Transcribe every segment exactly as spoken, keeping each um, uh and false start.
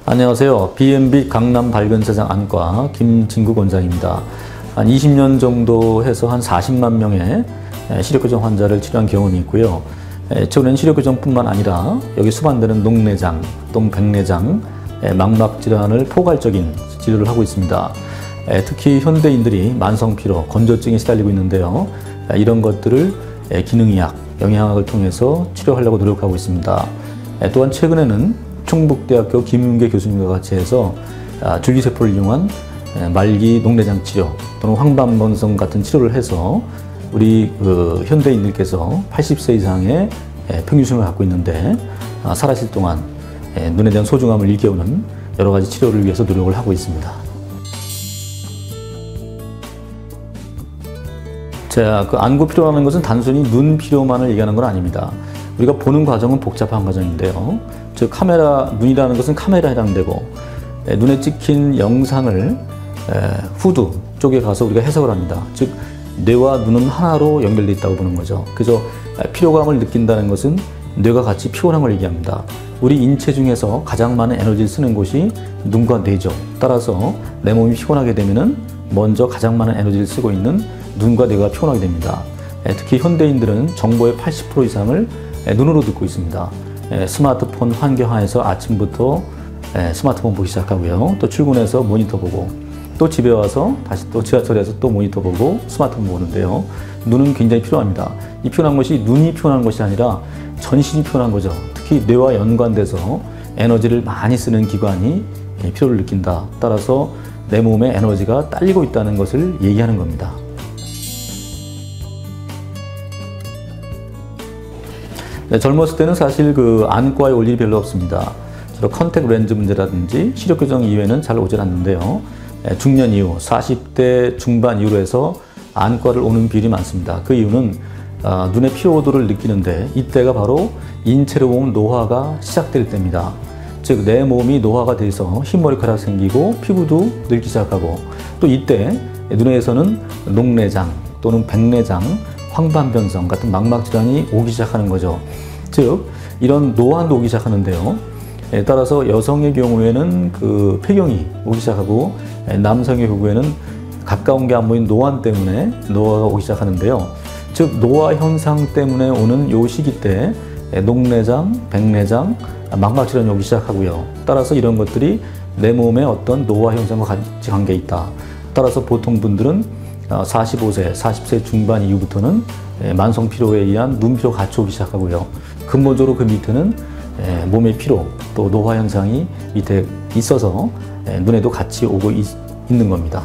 안녕하세요. 비앤비 강남 밝은 세상 안과 김진국 원장입니다. 한 이십 년 정도 해서 한 사십만 명의 시력교정 환자를 치료한 경험이 있고요. 최근에는 시력교정뿐만 아니라 여기 수반되는 녹내장, 또는 백내장, 망막질환을 포괄적인 치료를 하고 있습니다. 특히 현대인들이 만성피로, 건조증에 시달리고 있는데요. 이런 것들을 기능의학, 영양학을 통해서 치료하려고 노력하고 있습니다. 또한 최근에는 충북대학교 김윤계 교수님과 같이 해서 줄기세포를 이용한 말기 녹내장 치료 또는 황반변성 같은 치료를 해서 우리 그 현대인들께서 팔십 세 이상의 평균 수명을 갖고 있는데 살아있을 동안 눈에 대한 소중함을 일깨우는 여러 가지 치료를 위해서 노력을 하고 있습니다. 자, 그 안구 피로라는 것은 단순히 눈 피로만을 얘기하는 건 아닙니다. 우리가 보는 과정은 복잡한 과정인데요. 즉 카메라, 눈이라는 것은 카메라에 해당되고 눈에 찍힌 영상을 후두 쪽에 가서 우리가 해석을 합니다. 즉 뇌와 눈은 하나로 연결되어 있다고 보는 거죠. 그래서 피로감을 느낀다는 것은 뇌가 같이 피곤한 걸 얘기합니다. 우리 인체 중에서 가장 많은 에너지를 쓰는 곳이 눈과 뇌죠. 따라서 내 몸이 피곤하게 되면은 먼저 가장 많은 에너지를 쓰고 있는 눈과 뇌가 피곤하게 됩니다. 특히 현대인들은 정보의 팔십 퍼센트 이상을 눈으로 듣고 있습니다. 스마트폰 환경하에서 아침부터 스마트폰 보기 시작하고요. 또 출근해서 모니터 보고 또 집에 와서 다시 또 지하철에서 또 모니터 보고 스마트폰 보는데요. 눈은 굉장히 필요합니다. 이 피곤한 것이 눈이 피곤한 것이 아니라 전신이 피곤한 거죠. 특히 뇌와 연관돼서 에너지를 많이 쓰는 기관이 피로를 느낀다. 따라서 내 몸에 에너지가 딸리고 있다는 것을 얘기하는 겁니다. 네, 젊었을 때는 사실 그 안과에 올 일이 별로 없습니다. 주로 컨택 렌즈 문제라든지 시력교정 이외에는 잘 오질 않는데요. 중년 이후, 사십 대 중반 이후로 해서 안과를 오는 비율이 많습니다. 그 이유는 어, 눈의 피로도를 느끼는데 이때가 바로 인체로 보면 노화가 시작될 때입니다. 즉 내 몸이 노화가 돼서 흰머리카락 생기고 피부도 늙기 시작하고 또 이때 눈에서는 녹내장 또는 백내장, 황반변성 같은 망막질환이 오기 시작하는 거죠. 즉 이런 노안도 오기 시작하는데요. 따라서 여성의 경우에는 그 폐경이 오기 시작하고 남성의 경우에는 가까운 게 안 보이는 노안 때문에 노화가 오기 시작하는데요. 즉 노화 현상 때문에 오는 요 시기 때 녹내장, 백내장, 망막질환이 오기 시작하고요. 따라서 이런 것들이 내 몸의 어떤 노화 현상과 같이 관계가 있다. 따라서 보통 분들은 사십오 세, 사십 세 중반 이후부터는 만성 피로에 의한 눈피로가 같이 오기 시작하고요. 근본적으로 그 밑에는 몸의 피로, 또 노화 현상이 밑에 있어서 눈에도 같이 오고 있, 있는 겁니다.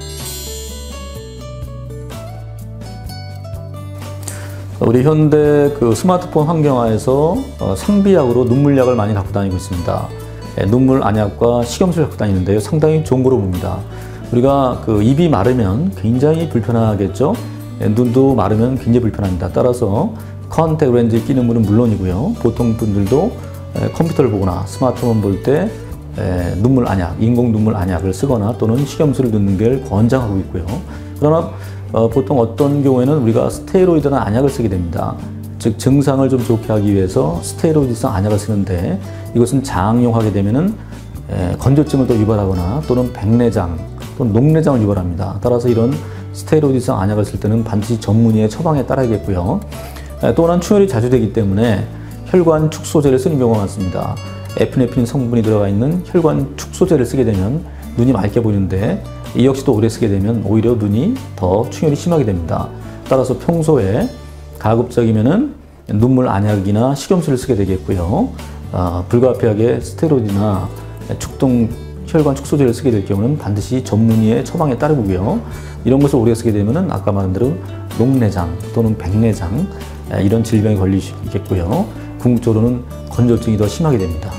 우리 현대 그 스마트폰 환경하에서 상비약으로 눈물약을 많이 갖고 다니고 있습니다. 눈물 안약과 식염수를 갖고 다니는데요. 상당히 좋은 거로 봅니다. 우리가 그 입이 마르면 굉장히 불편하겠죠. 눈도 마르면 굉장히 불편합니다. 따라서 컨택 렌즈 끼는 분은 물론이고요. 보통 분들도 컴퓨터를 보거나 스마트폰 볼 때 눈물 안약, 인공 눈물 안약을 쓰거나 또는 식염수를 넣는 걸 권장하고 있고요. 그러나 어, 보통 어떤 경우에는 우리가 스테로이드나 안약을 쓰게 됩니다. 즉 증상을 좀 좋게 하기 위해서 스테로이드성 안약을 쓰는데 이것은 장용하게 되면은 에, 건조증을 또 유발하거나 또는 백내장 또는 녹내장을 유발합니다. 따라서 이런 스테로이드성 안약을 쓸 때는 반드시 전문의의 처방에 따라야겠고요. 에, 또한 충혈이 자주 되기 때문에 혈관 축소제를 쓰는 경우가 많습니다. 에피네프린 성분이 들어가 있는 혈관 축소제를 쓰게 되면 눈이 맑게 보이는데 이 역시도 오래 쓰게 되면 오히려 눈이 더 충혈이 심하게 됩니다. 따라서 평소에 가급적이면은 눈물 안약이나 식염수를 쓰게 되겠고요. 어, 불가피하게 스테로이드나 축동 혈관 축소제를 쓰게 될 경우는 반드시 전문의의 처방에 따르고요. 이런 것을 오래 쓰게 되면은 아까 말한 대로 녹내장 또는 백내장 이런 질병에 걸릴 수 있겠고요. 궁극적으로는 건조증이 더 심하게 됩니다.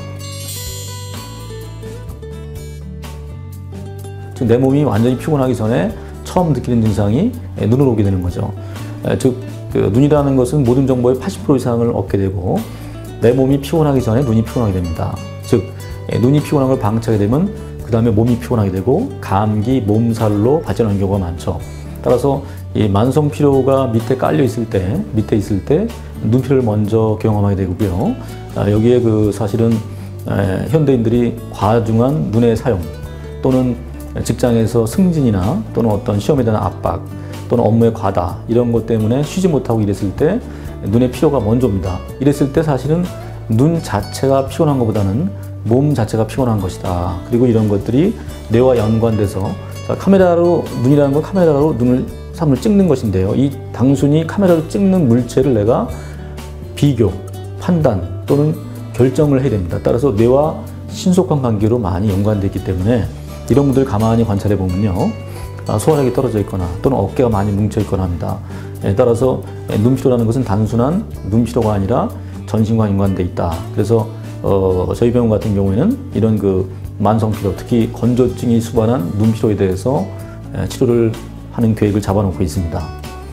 즉 내 몸이 완전히 피곤하기 전에 처음 느끼는 증상이 눈으로 오게 되는 거죠. 즉 그 눈이라는 것은 모든 정보의 팔십 퍼센트 이상을 얻게 되고 내 몸이 피곤하기 전에 눈이 피곤하게 됩니다. 즉 눈이 피곤한 걸 방치하게 되면 그 다음에 몸이 피곤하게 되고 감기, 몸살로 발전하는 경우가 많죠. 따라서 이 만성 피로가 밑에 깔려 있을 때, 밑에 있을 때 눈피로를 먼저 경험하게 되고요. 아, 여기에 그 사실은 에, 현대인들이 과중한 눈의 사용 또는 직장에서 승진이나 또는 어떤 시험에 대한 압박 또는 업무의 과다 이런 것 때문에 쉬지 못하고 일했을 때 눈의 피로가 먼저입니다. 이랬을 때 사실은 눈 자체가 피곤한 것보다는 몸 자체가 피곤한 것이다. 그리고 이런 것들이 뇌와 연관돼서 자, 카메라로 눈이라는 건 카메라로 눈을 사람을 찍는 것인데요. 이 단순히 카메라로 찍는 물체를 내가 비교, 판단 또는 결정을 해야 됩니다. 따라서 뇌와 신속한 관계로 많이 연관되어 있기 때문에 이런 분들 가만히 관찰해 보면요. 소화력이 떨어져 있거나 또는 어깨가 많이 뭉쳐 있거나 합니다. 따라서 눈피로라는 것은 단순한 눈피로가 아니라 전신과 연관되어 있다. 그래서 어, 저희 병원 같은 경우에는 이런 그 만성피로, 특히 건조증이 수반한 눈피로에 대해서 치료를 하는 계획을 잡아놓고 있습니다.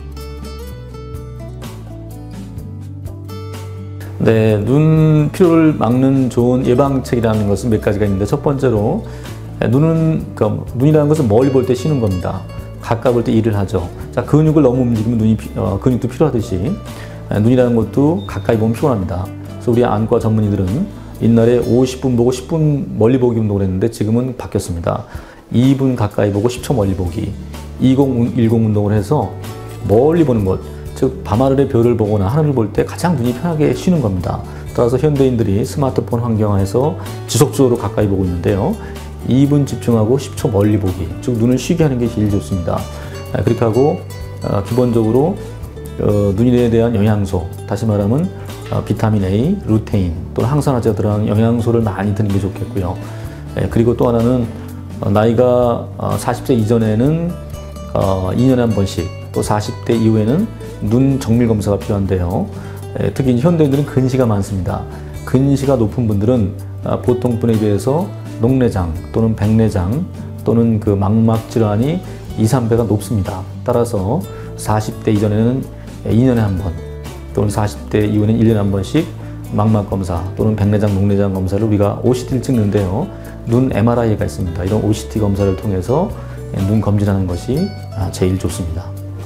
네, 눈 피로를 막는 좋은 예방책이라는 것은 몇 가지가 있는데 첫 번째로 눈은, 그러니까 눈이라는 것은 멀리 볼 때 쉬는 겁니다. 가까이 볼 때 일을 하죠. 자, 근육을 너무 움직이면 눈이, 어, 근육도 필요하듯이 눈이라는 것도 가까이 보면 피곤합니다. 그래서 우리 안과 전문의들은 옛날에 오십 분 보고 십 분 멀리 보기 운동을 했는데 지금은 바뀌었습니다. 이 분 가까이 보고 십 초 멀리 보기, 이공십 운동을 해서 멀리 보는 것, 즉 밤하늘의 별을 보거나 하늘을 볼 때 가장 눈이 편하게 쉬는 겁니다. 따라서 현대인들이 스마트폰 환경화에서 지속적으로 가까이 보고 있는데요. 이 분 집중하고 십 초 멀리 보기, 즉 눈을 쉬게 하는 게 제일 좋습니다. 그렇게 하고 어, 기본적으로 어, 눈에 대한 영양소, 다시 말하면 어, 비타민 A, 루테인 또는 항산화제가 들어간 영양소를 많이 드는 게 좋겠고요. 예, 그리고 또 하나는 어, 나이가 어, 사십 세 이전에는 어, 이 년에 한 번씩, 또 사십 대 이후에는 눈 정밀 검사가 필요한데요. 예, 특히 현대인들은 근시가 많습니다. 근시가 높은 분들은 어, 보통 분에 비해서 녹내장 또는 백내장 또는 그 망막 질환이 이, 삼 배가 높습니다. 따라서 사십 대 이전에는 이 년에 한 번 또는 사십 대 이후에는 일 년에 한 번씩 망막 검사 또는 백내장, 녹내장 검사를 우리가 오씨티를 찍는데요. 눈 엠알아이가 있습니다. 이런 오씨티 검사를 통해서 눈 검진하는 것이 제일 좋습니다.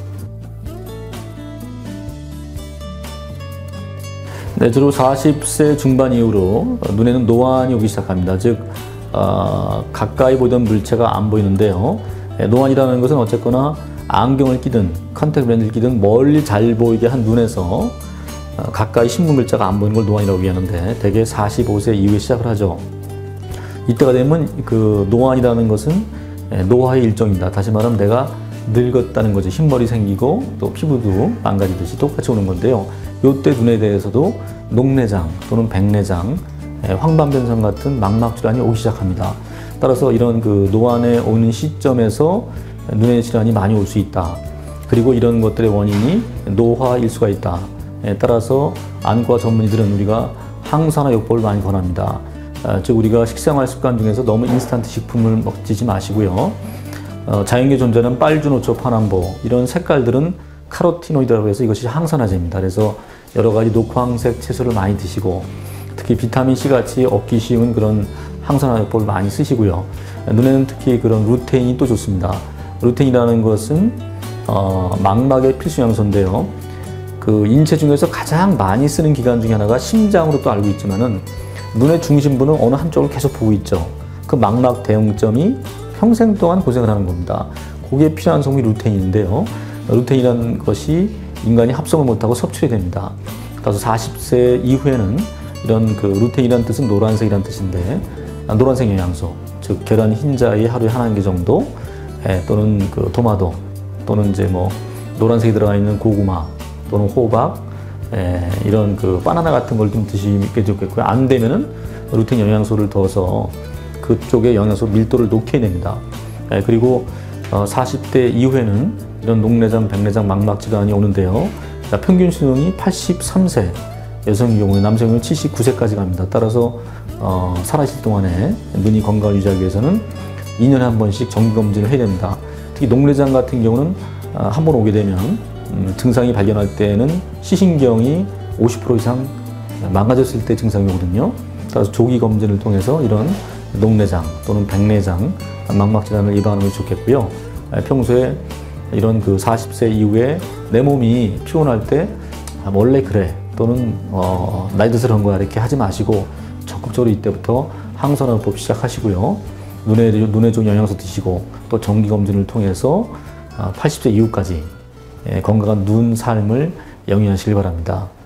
네, 주로 사십 세 중반 이후로 눈에는 노안이 오기 시작합니다. 즉 어, 가까이 보던 물체가 안 보이는데요. 노안이라는 것은 어쨌거나 안경을 끼든 컨택 렌즈를 끼든 멀리 잘 보이게 한 눈에서 어, 가까이 신문 글자가 안 보이는 걸 노안이라고 얘기하는데 대개 사십오 세 이후에 시작을 하죠. 이때가 되면 그 노안이라는 것은 노화의 일종입니다. 다시 말하면 내가 늙었다는 거죠. 흰머리 생기고 또 피부도 망가지듯이 똑같이 오는 건데요. 이때 눈에 대해서도 녹내장 또는 백내장, 황반변성 같은 망막 질환이 오기 시작합니다. 따라서 이런 그 노안에 오는 시점에서 눈의 질환이 많이 올 수 있다. 그리고 이런 것들의 원인이 노화일 수가 있다. 따라서 안과 전문의들은 우리가 항산화 요법을 많이 권합니다. 즉 우리가 식생활 습관 중에서 너무 인스턴트 식품을 먹지 마시고요. 어, 자연계에 존재하는 빨주노초, 파남보 이런 색깔들은 카로티노이드라고 해서 이것이 항산화제입니다. 그래서 여러 가지 녹황색 채소를 많이 드시고 특히 비타민C 같이 얻기 쉬운 그런 항산화요법을 많이 쓰시고요. 눈에는 특히 그런 루테인이 또 좋습니다. 루테인이라는 것은 어, 망막의 필수 영양소인데요. 그 인체 중에서 가장 많이 쓰는 기관 중에 하나가 심장으로 또 알고 있지만은 눈의 중심부는 어느 한쪽을 계속 보고 있죠. 그 망막 대응점이 평생 동안 고생을 하는 겁니다. 거기에 필요한 성분이 루테인인데요. 루테인이라는 것이 인간이 합성을 못하고 섭취해야 됩니다. 그래서 사십 세 이후에는 이런 그 루테인이라는 뜻은 노란색이라는 뜻인데 노란색 영양소, 즉 계란 흰자에 하루에 한 개 정도, 예, 또는 그 토마토, 또는 이제 뭐 노란색이 들어가 있는 고구마, 또는 호박, 예, 이런 그 바나나 같은 걸 좀 드시게 좋겠고요. 안 되면은 루테인 영양소를 더해서 그쪽에 영양소 밀도를 높게 됩니다. 예, 그리고 어, 사십 대 이후에는 이런 녹내장, 백내장, 망막 질환이 오는데요. 자, 평균 수명이 팔십삼 세, 여성의 경우에 남성의 경우는 칠십구 세까지 갑니다. 따라서 어, 살아있을 동안에 눈이 건강을 유지하기 위해서는 이 년에 한 번씩 정기검진을 해야 됩니다. 특히 녹내장 같은 경우는 어, 한 번 오게 되면 음, 증상이 발견할 때는 시신경이 오십 퍼센트 이상 망가졌을 때 증상이 오거든요. 따라서 조기 검진을 통해서 이런 녹내장 또는 백내장, 망막 질환을 예방하는 것이 좋겠고요. 평소에 이런 그 사십 세 이후에 내 몸이 피곤할 때 아, 원래 그래 또는 어, 나이 들어서 그런 거야 이렇게 하지 마시고 적극적으로 이때부터 항산화법 시작하시고요. 눈에, 눈에 좋은 영양소 드시고 또 정기검진을 통해서 팔십 세 이후까지 건강한 눈 삶을 영위하시길 바랍니다.